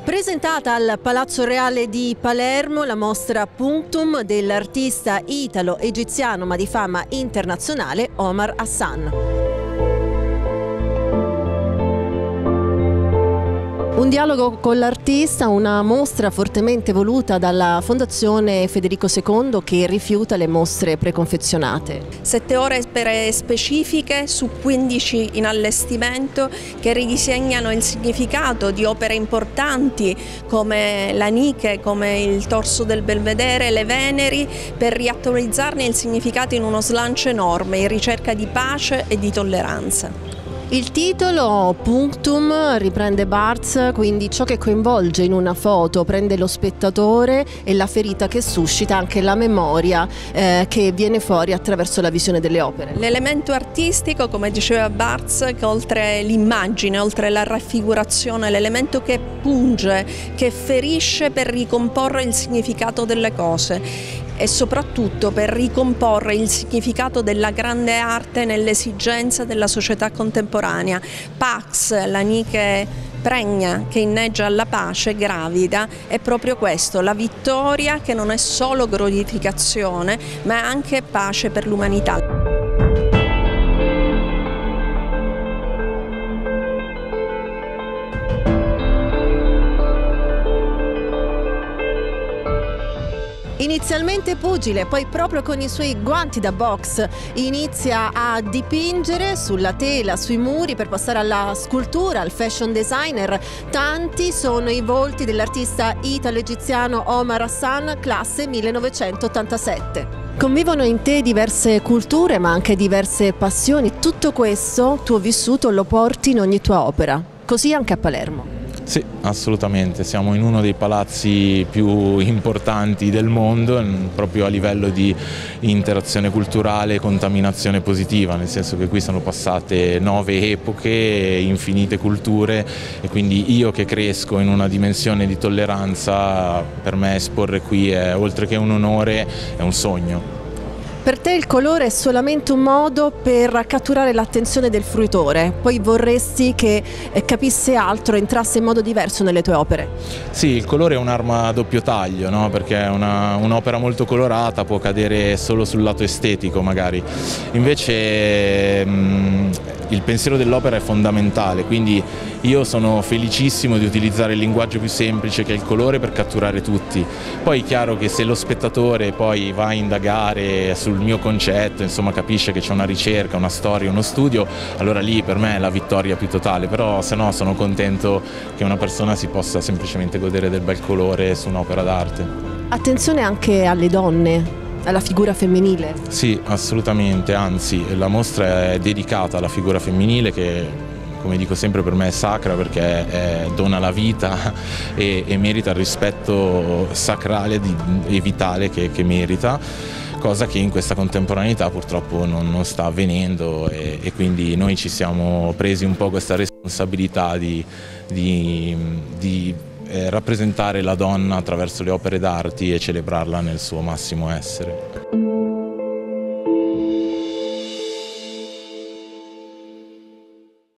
Presentata al Palazzo Reale di Palermo la mostra Punctum dell'artista italo-egiziano ma di fama internazionale Omar Hassan. Un dialogo con l'artista, una mostra fortemente voluta dalla Fondazione Federico II che rifiuta le mostre preconfezionate. 7 ore specifiche su 15 in allestimento che ridisegnano il significato di opere importanti come la Nike, come il Torso del Belvedere, le Veneri, per riattualizzarne il significato in uno slancio enorme in ricerca di pace e di tolleranza. Il titolo Punctum riprende Barthes, quindi ciò che coinvolge in una foto prende lo spettatore e la ferita che suscita anche la memoria che viene fuori attraverso la visione delle opere. L'elemento artistico, come diceva Barthes, che oltre l'immagine, oltre la raffigurazione, l'elemento che punge, che ferisce per ricomporre il significato delle cose e soprattutto per ricomporre il significato della grande arte nell'esigenza della società contemporanea. Pax, la Nike pregna che inneggia alla pace, gravida, è proprio questo, la vittoria che non è solo glorificazione ma è anche pace per l'umanità. Inizialmente pugile, poi proprio con i suoi guanti da box inizia a dipingere sulla tela, sui muri, per passare alla scultura, al fashion designer. Tanti sono i volti dell'artista italo-egiziano Omar Hassan, classe 1987. Convivono in te diverse culture ma anche diverse passioni. Tutto questo tuo vissuto lo porti in ogni tua opera, così anche a Palermo. Sì, assolutamente, siamo in uno dei palazzi più importanti del mondo proprio a livello di interazione culturale e contaminazione positiva, nel senso che qui sono passate 9 epoche, infinite culture e quindi io che cresco in una dimensione di tolleranza, per me esporre qui è, oltre che un onore, è un sogno. Per te il colore è solamente un modo per catturare l'attenzione del fruitore, poi vorresti che capisse altro, entrasse in modo diverso nelle tue opere? Sì, il colore è un'arma a doppio taglio, no? Perché un'opera molto colorata può cadere solo sul lato estetico magari, invece il pensiero dell'opera è fondamentale, quindi io sono felicissimo di utilizzare il linguaggio più semplice che è il colore per catturare tutti. Poi è chiaro che se lo spettatore poi va a indagare sul mio concetto, insomma capisce che c'è una ricerca, una storia, uno studio, allora lì per me è la vittoria più totale, però se no sono contento che una persona si possa semplicemente godere del bel colore su un'opera d'arte. Attenzione anche alle donne, alla figura femminile. Sì, assolutamente, anzi la mostra è dedicata alla figura femminile che, come dico sempre, per me è sacra perché dona la vita e merita il rispetto sacrale e vitale che merita, cosa che in questa contemporaneità purtroppo non sta avvenendo e quindi noi ci siamo presi un po' questa responsabilità di rappresentare la donna attraverso le opere d'arte e celebrarla nel suo massimo essere.